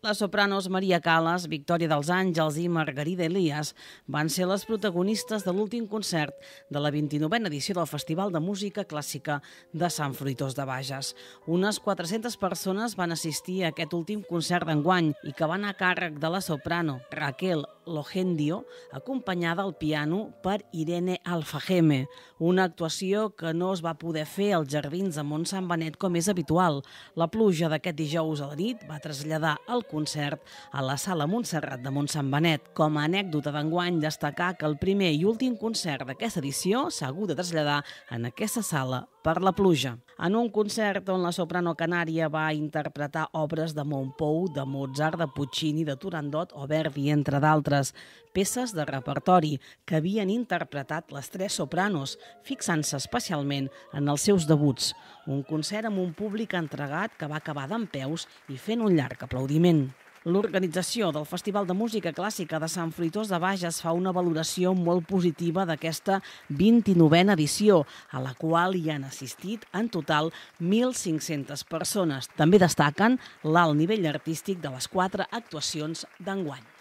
Les sopranos Maria Callas, Victòria dels Àngels i Margarida Elias van ser les protagonistes de l'últim concert de la 29a edició del Festival de Música Clàssica de Sant Fruitós de Bages. Unes 400 persones van assistir a aquest últim concert d'enguany i que va anar a càrrec de la soprano Raquel Logendio, acompanyada al piano per Irene Alfajeme, una actuació que no es va poder fer als jardins de Montsant Benet com és habitual. La pluja d'aquest dijous a la nit va traslladar el concert a la Sala Montserrat de Montsant Benet. Com a anècdota d'enguany, destacar que el primer i últim concert d'aquesta edició s'ha hagut de traslladar en aquesta sala per la pluja. En un concert on la soprano canària va interpretar obres de Montpou, de Mozart, de Puccini, de Turandot o Verdi, entre d'altres, peces de repertori que havien interpretat les tres sopranos, fixant-se especialment en els seus debuts. Un concert amb un públic entregat que va acabar dempeus i fent un llarg aplaudiment. L'organització del Festival de Música Clàssica de Sant Fruitós de Bages fa una valoració molt positiva d'aquesta 29a edició, a la qual hi han assistit en total 1.500 persones. També destaquen l'alt nivell artístic de les 4 actuacions d'enguany.